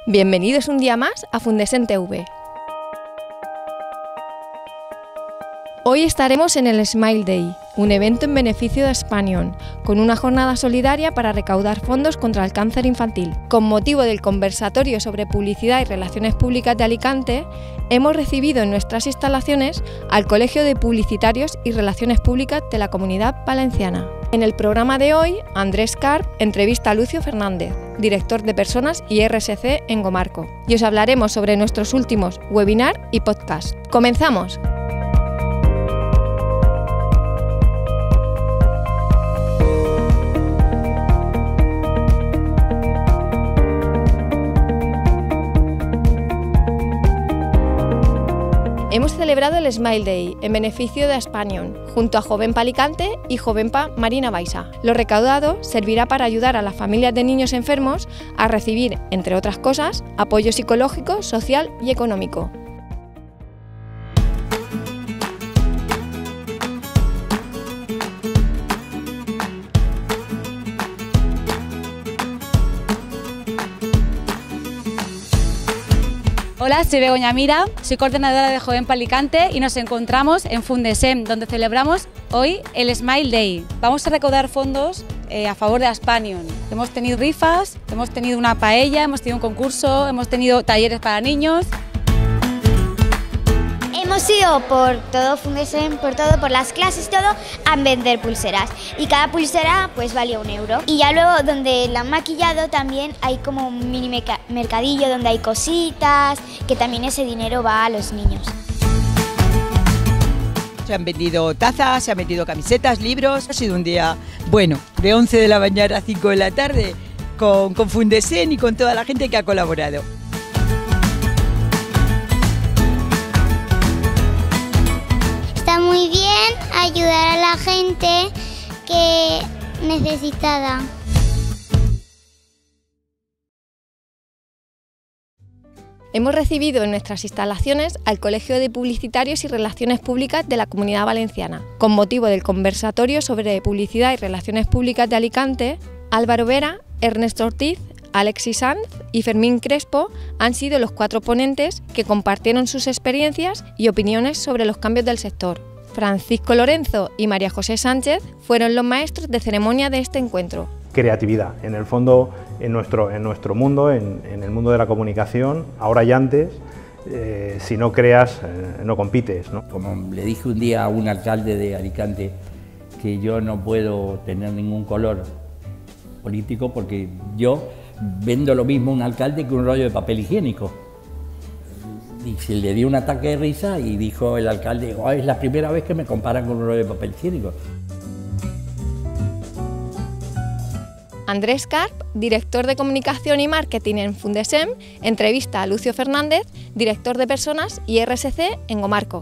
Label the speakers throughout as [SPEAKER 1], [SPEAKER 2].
[SPEAKER 1] Bienvenidos un día más a Fundesen TV. Hoy estaremos en el Smile Day, un evento en beneficio de Spanion, con una jornada solidaria para recaudar fondos contra el cáncer infantil. Con motivo del conversatorio sobre publicidad y relaciones públicas de Alicante, hemos recibido en nuestras instalaciones al Colegio de Publicitarios y Relaciones Públicas de la Comunidad Valenciana. En el programa de hoy, Andrés Carp entrevista a Lucio Fernández, director de Personas y RSC en Gomarco, y os hablaremos sobre nuestros últimos webinar y podcast. ¡Comenzamos! Hemos celebrado el Smile Day en beneficio de Spanion, junto a Jovenpa Alicante y Jovenpa Marina Baixa. Lo recaudado servirá para ayudar a las familias de niños enfermos a recibir, entre otras cosas, apoyo psicológico, social y económico.
[SPEAKER 2] Hola, soy Begoña Mira, soy coordinadora de Jovenpa Alicante y nos encontramos en Fundesen, donde celebramos hoy el Smile Day. Vamos a recaudar fondos a favor de Spanion. Hemos tenido rifas, hemos tenido una paella, hemos tenido un concurso, hemos tenido talleres para niños.
[SPEAKER 3] Hemos ido por todo Fundesen, por las clases, todo, a vender pulseras. Y cada pulsera pues valía €1. Y ya luego donde la han maquillado también hay como un mini mercadillo donde hay cositas, que también ese dinero va a los niños.
[SPEAKER 4] Se han vendido tazas, se han vendido camisetas, libros. Ha sido un día bueno, de 11 de la mañana a 5 de la tarde, con Fundesen y con toda la gente que ha colaborado.
[SPEAKER 3] Está muy bien ayudar a la gente que necesitada.
[SPEAKER 1] Hemos recibido en nuestras instalaciones al Colegio de Publicitarios y Relaciones Públicas de la Comunidad Valenciana. Con motivo del conversatorio sobre publicidad y relaciones públicas de Alicante, Álvaro Vera, Ernesto Ortiz, Alexis Sanz y Fermín Crespo han sido los 4 ponentes que compartieron sus experiencias y opiniones sobre los cambios del sector. Francisco Lorenzo y María José Sánchez fueron los maestros de ceremonia de este encuentro.
[SPEAKER 5] Creatividad, en el fondo, en nuestro mundo, en el mundo de la comunicación, ahora y antes, si no creas, no compites, ¿no?
[SPEAKER 6] Como le dije un día a un alcalde de Alicante, que yo no puedo tener ningún color político porque yo vendo lo mismo a un alcalde que un rollo de papel higiénico. Y se le dio un ataque de risa y dijo el alcalde, oh, es la primera vez que me comparan con un rollo de papel higiénico.
[SPEAKER 1] Andrés Carp, director de Comunicación y Marketing en Fundesen, entrevista a Lucio Fernández, director de Personas y RSC en Gomarco.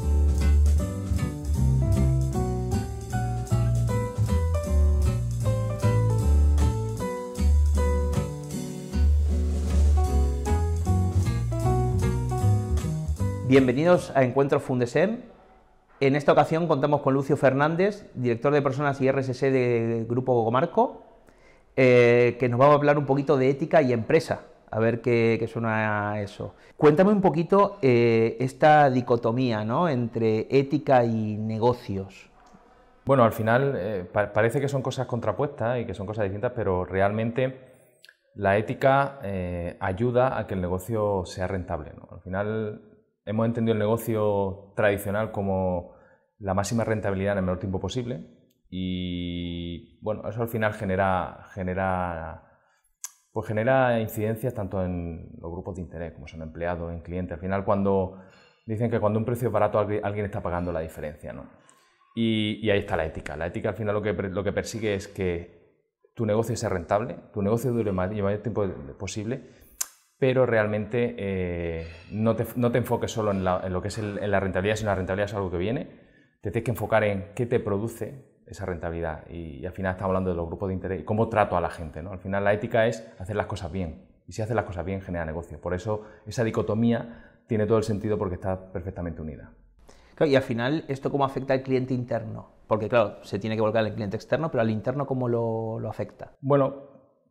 [SPEAKER 7] Bienvenidos a Encuentros Fundesen. En esta ocasión contamos con Lucio Fernández, director de Personas y RSC de Grupo Gomarco, que nos va a hablar un poquito de ética y empresa, a ver qué suena eso. Cuéntame un poquito esta dicotomía, ¿no?, entre ética y negocios.
[SPEAKER 8] Bueno, al final parece que son cosas contrapuestas y que son cosas distintas, pero realmente la ética ayuda a que el negocio sea rentable, ¿no? Al final hemos entendido el negocio tradicional como la máxima rentabilidad en el menor tiempo posible y bueno, eso al final genera incidencias tanto en los grupos de interés como son empleados, en clientes. Al final cuando dicen que cuando un precio es barato alguien está pagando la diferencia, ¿no? Y ahí está la ética. La ética al final lo que persigue es que tu negocio sea rentable, tu negocio dure el mayor tiempo posible, pero realmente no te enfoques solo en lo que es en la rentabilidad, sino la rentabilidad es algo que viene. Te tienes que enfocar en qué te produce esa rentabilidad y al final estamos hablando de los grupos de interés y cómo trato a la gente, ¿no? Al final la ética es hacer las cosas bien y si haces las cosas bien genera negocio. Por eso esa dicotomía tiene todo el sentido porque está perfectamente unida.
[SPEAKER 7] Claro, y al final, ¿esto cómo afecta al cliente interno? Porque claro, se tiene que volcar al cliente externo, pero al interno, ¿cómo lo afecta?
[SPEAKER 8] Bueno,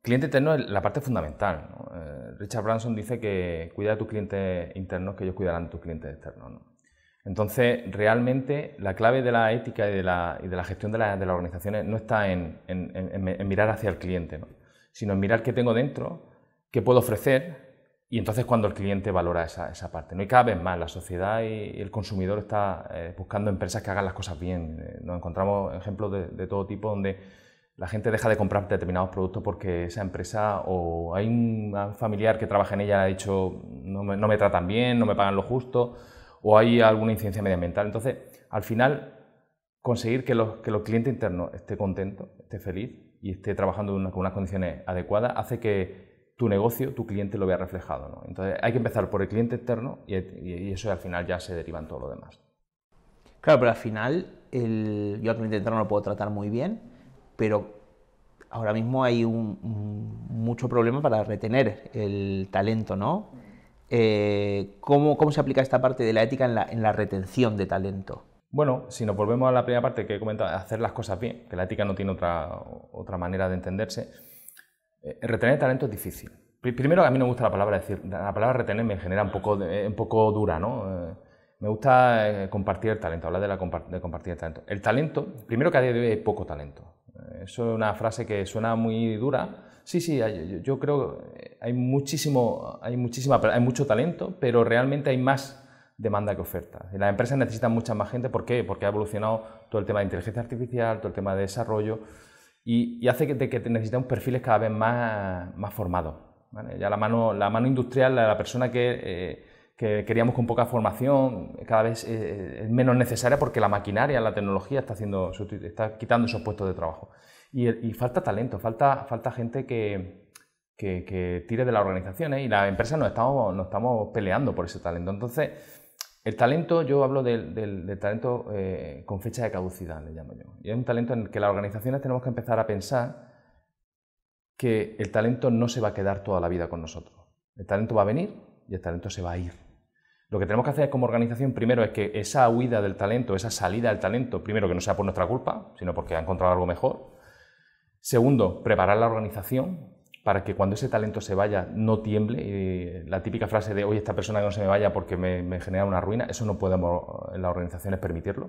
[SPEAKER 8] Cliente interno es la parte fundamental, ¿no? Richard Branson dice que cuida de tus clientes internos, que ellos cuidarán de tus clientes externos, ¿no? Entonces, realmente, la clave de la ética y de la gestión de las organizaciones no está en mirar hacia el cliente, ¿no? Sino en mirar qué tengo dentro, qué puedo ofrecer, y entonces cuando el cliente valora esa parte, ¿no? Y cada vez más la sociedad y el consumidor está buscando empresas que hagan las cosas bien. Nos encontramos ejemplos de todo tipo donde la gente deja de comprar determinados productos porque esa empresa, o hay un familiar que trabaja en ella y ha dicho no me tratan bien, no me pagan lo justo, o hay alguna incidencia medioambiental. Entonces, al final, conseguir que los clientes internos esté contento, esté feliz y esté trabajando con unas condiciones adecuadas, hace que tu negocio, tu cliente lo vea reflejado, ¿no? Entonces, hay que empezar por el cliente externo y eso al final ya se deriva en todo lo demás.
[SPEAKER 7] Claro, pero al final yo al cliente interno lo puedo tratar muy bien, pero ahora mismo hay mucho problema para retener el talento, ¿no? ¿Cómo se aplica esta parte de la ética en la retención de talento?
[SPEAKER 8] Bueno, si nos volvemos a la primera parte que he comentado, hacer las cosas bien, que la ética no tiene otra manera de entenderse, retener talento es difícil. Primero, a mí no me gusta la palabra retener me genera un poco dura, ¿no? Me gusta compartir el talento, hablar de compartir el talento. El talento, primero que a día de hoy hay poco talento. Eso es una frase que suena muy dura. Sí, yo creo que hay mucho talento, pero realmente hay más demanda que oferta. Las empresas necesitan mucha más gente. ¿Por qué? Porque ha evolucionado todo el tema de inteligencia artificial, todo el tema de desarrollo, y hace que necesitamos perfiles cada vez más formados, ¿vale? Ya la mano industrial, la persona que queríamos con poca formación, cada vez es menos necesaria porque la maquinaria, la tecnología está quitando esos puestos de trabajo. Y falta talento, falta gente que tire de las organizaciones, y las empresas nos estamos peleando por ese talento. Entonces, el talento, yo hablo del talento con fecha de caducidad, le llamo yo. Y es un talento en el que las organizaciones tenemos que empezar a pensar que el talento no se va a quedar toda la vida con nosotros. El talento va a venir y el talento se va a ir. Lo que tenemos que hacer como organización primero es que esa huida del talento, esa salida del talento, primero que no sea por nuestra culpa, sino porque ha encontrado algo mejor. Segundo, preparar la organización para que cuando ese talento se vaya no tiemble. Y la típica frase de, oye, esta persona que no se me vaya porque me genera una ruina, eso no podemos en las organizaciones permitirlo.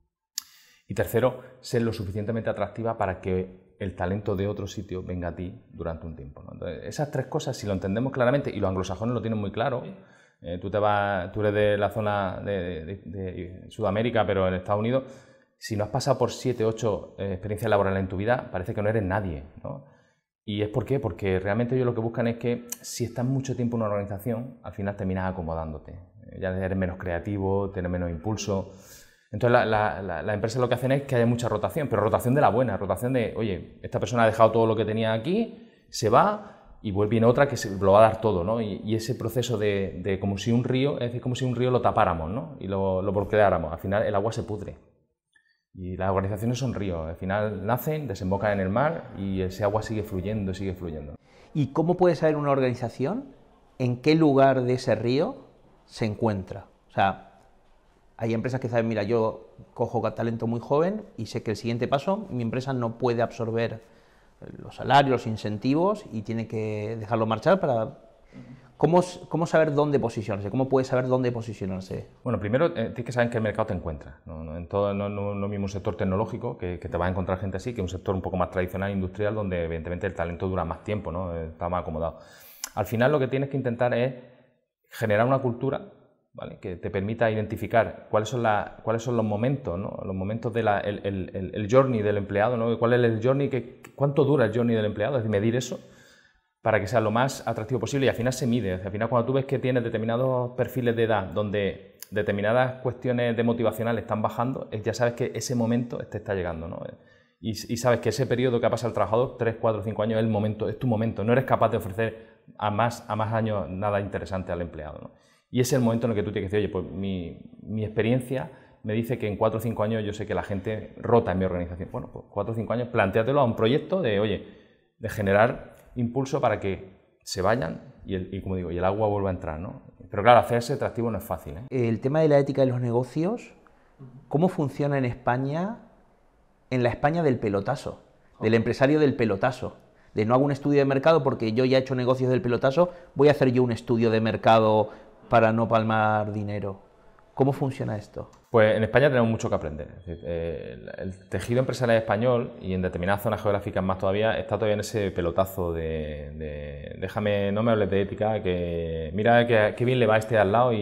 [SPEAKER 8] Y tercero, ser lo suficientemente atractiva para que el talento de otro sitio venga a ti durante un tiempo, ¿no? Entonces, esas tres cosas, si lo entendemos claramente, y los anglosajones lo tienen muy claro, tú eres de la zona de Sudamérica, pero en Estados Unidos, si no has pasado por 7, 8 experiencias laborales en tu vida, parece que no eres nadie, ¿no? ¿Y es por qué? Porque realmente ellos lo que buscan es que si estás mucho tiempo en una organización, al final terminas acomodándote. Ya eres menos creativo, tienes menos impulso. Entonces la empresa lo que hacen es que haya mucha rotación, pero rotación de la buena, rotación de, oye, esta persona ha dejado todo lo que tenía aquí, se va y viene otra que se lo va a dar todo, ¿no? Y ese proceso de como si un río, es decir, como si un río lo tapáramos, ¿no? Y lo bloqueáramos, al final el agua se pudre. Y las organizaciones son ríos, al final nacen, desembocan en el mar y ese agua sigue fluyendo, sigue fluyendo.
[SPEAKER 7] ¿Y cómo puede saber una organización en qué lugar de ese río se encuentra? O sea, hay empresas que saben, mira, yo cojo talento muy joven y sé que el siguiente paso, mi empresa no puede absorber los salarios, los incentivos y tiene que dejarlo marchar para... ¿Cómo saber dónde posicionarse? ¿Cómo puedes saber dónde posicionarse?
[SPEAKER 8] Bueno, primero tienes que saber en qué mercado te encuentras. No mismo un sector tecnológico, que te va a encontrar gente así, que un sector un poco más tradicional, industrial, donde evidentemente el talento dura más tiempo, ¿no? Está más acomodado. Al final lo que tienes que intentar es generar una cultura, ¿vale? Que te permita identificar cuáles son los momentos, ¿no? Los momentos el journey del empleado, ¿no? ¿Cuál es el journey? ¿Cuánto dura el journey del empleado? Es decir, medir eso para que sea lo más atractivo posible, y al final se mide. Al final, cuando tú ves que tienes determinados perfiles de edad donde determinadas cuestiones de motivacional están bajando, ya sabes que ese momento te está llegando, ¿no? Y sabes que ese periodo que ha pasado el trabajador, 3, 4, 5 años, es tu momento. No eres capaz de ofrecer a más años nada interesante al empleado, ¿no? Y ese es el momento en el que tú tienes que decir, oye, pues mi experiencia me dice que en 4 o 5 años yo sé que la gente rota en mi organización. Bueno, pues 4 o 5 años, plantéatelo a un proyecto de generar impulso para que se vayan y como digo, y el agua vuelva a entrar, ¿no? Pero claro, hacerse atractivo no es fácil, ¿eh?
[SPEAKER 7] El tema de la ética de los negocios, ¿cómo funciona en España, en la España del pelotazo, del empresario del pelotazo? de no hago un estudio de mercado porque yo ya he hecho negocios del pelotazo, voy a hacer yo un estudio de mercado para no palmar dinero. ¿Cómo funciona esto?
[SPEAKER 8] Pues en España tenemos mucho que aprender. Es decir, el tejido empresarial español, y en determinadas zonas geográficas más todavía, está todavía en ese pelotazo de déjame, no me hables de ética, que mira qué bien le va a este al lado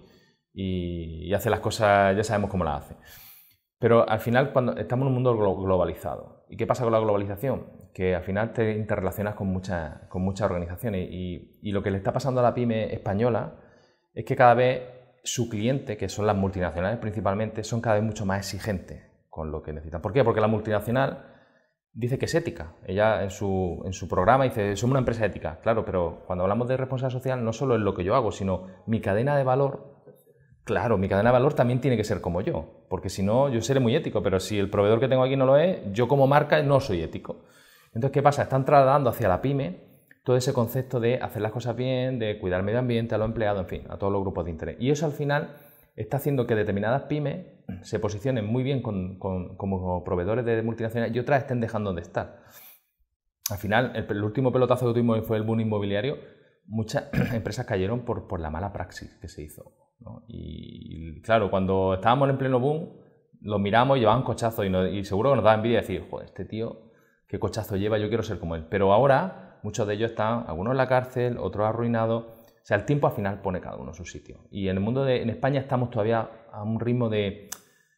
[SPEAKER 8] y hace las cosas, ya sabemos cómo las hace. Pero al final, cuando estamos en un mundo globalizado, ¿y qué pasa con la globalización? Que al final te interrelacionas con muchas organizaciones y lo que le está pasando a la pyme española es que cada vez su cliente, que son las multinacionales principalmente, son cada vez mucho más exigentes con lo que necesitan. ¿Por qué? Porque la multinacional dice que es ética. Ella en su programa dice, somos una empresa ética. Claro, pero cuando hablamos de responsabilidad social no solo es lo que yo hago, sino mi cadena de valor. Claro, mi cadena de valor también tiene que ser como yo, porque si no, yo seré muy ético, pero si el proveedor que tengo aquí no lo es, yo como marca no soy ético. Entonces, ¿qué pasa? Están trasladando hacia la pyme todo ese concepto de hacer las cosas bien, de cuidar el medio ambiente, a los empleados, en fin, a todos los grupos de interés. Y eso al final está haciendo que determinadas pymes se posicionen muy bien como proveedores de multinacionales y otras estén dejando de estar. Al final, el último pelotazo que tuvimos fue el boom inmobiliario. Muchas empresas cayeron por la mala praxis que se hizo, ¿no? Y claro, cuando estábamos en pleno boom, los miramos y llevaban cochazos y seguro que nos daba envidia decir, joder, este tío, qué cochazo lleva, yo quiero ser como él. Pero ahora muchos de ellos están, algunos en la cárcel, otros arruinados. O sea, el tiempo al final pone cada uno en su sitio. Y en el mundo en España estamos todavía a un ritmo de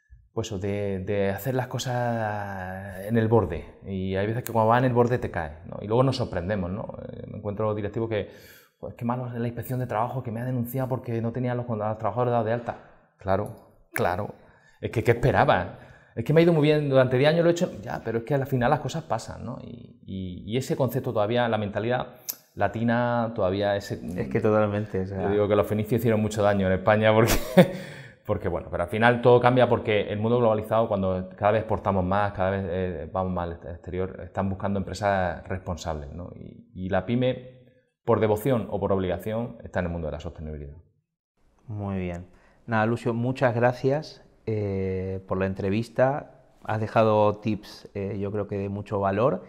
[SPEAKER 8] hacer las cosas en el borde. Y hay veces que cuando vas en el borde te caes, ¿no? Y luego nos sorprendemos, ¿no? Me encuentro directivos que, pues qué malo es la inspección de trabajo que me ha denunciado porque no tenía a los trabajadores dados de alta. Claro. Es que, ¿qué esperabas? Es que me ha ido muy bien, durante 10 años lo he hecho, ya, pero es que al final las cosas pasan, ¿no? Y ese concepto todavía, la mentalidad latina todavía es
[SPEAKER 7] que totalmente. O sea...
[SPEAKER 8] Yo digo que los fenicios hicieron mucho daño en España porque bueno, pero al final todo cambia porque el mundo globalizado, cuando cada vez exportamos más, cada vez vamos más al exterior, están buscando empresas responsables, ¿no? Y la pyme, por devoción o por obligación, está en el mundo de la sostenibilidad.
[SPEAKER 7] Muy bien. Nada, Lucio, muchas gracias por la entrevista. Has dejado tips, yo creo que de mucho valor.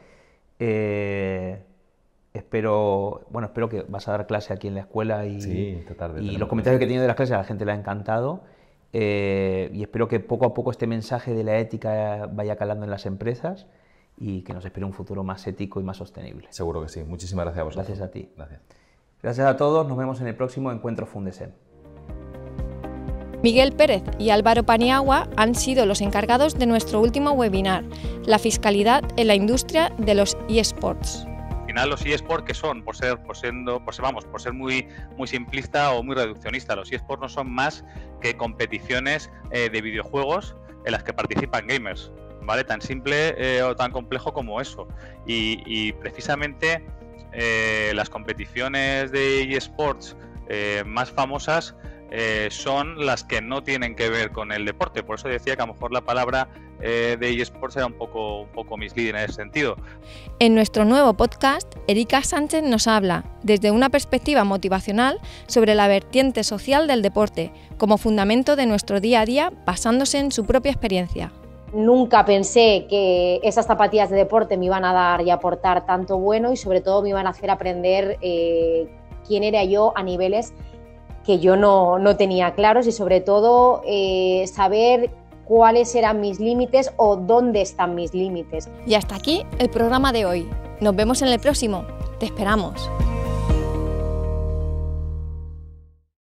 [SPEAKER 7] Espero que vas a dar clase aquí en la escuela y,
[SPEAKER 8] sí, esta tarde,
[SPEAKER 7] y los comentarios que he tenido de las clases a la gente le ha encantado. Y espero que poco a poco este mensaje de la ética vaya calando en las empresas y que nos espere un futuro más ético y más sostenible.
[SPEAKER 8] Seguro que sí. Muchísimas gracias a vosotros.
[SPEAKER 7] Gracias a ti.
[SPEAKER 8] Gracias.
[SPEAKER 7] Gracias a todos. Nos vemos en el próximo Encuentro Fundesem.
[SPEAKER 1] Miguel Pérez y Álvaro Paniagua han sido los encargados de nuestro último webinar, la fiscalidad en la industria de los eSports.
[SPEAKER 9] Al final los eSports, ¿qué son? Por ser muy simplista o muy reduccionista, los eSports no son más que competiciones de videojuegos en las que participan gamers, ¿vale? Tan simple o tan complejo como eso. Y precisamente las competiciones de eSports más famosas son las que no tienen que ver con el deporte. Por eso decía que a lo mejor la palabra de eSports era un poco misleading en ese sentido.
[SPEAKER 1] En nuestro nuevo podcast, Erika Sánchez nos habla, desde una perspectiva motivacional, sobre la vertiente social del deporte, como fundamento de nuestro día a día, basándose en su propia experiencia.
[SPEAKER 10] Nunca pensé que esas zapatillas de deporte me iban a dar y aportar tanto bueno y sobre todo me iban a hacer aprender quién era yo a niveles que yo no tenía claros y sobre todo saber cuáles eran mis límites o dónde están mis límites.
[SPEAKER 1] Y hasta aquí el programa de hoy. Nos vemos en el próximo. Te esperamos.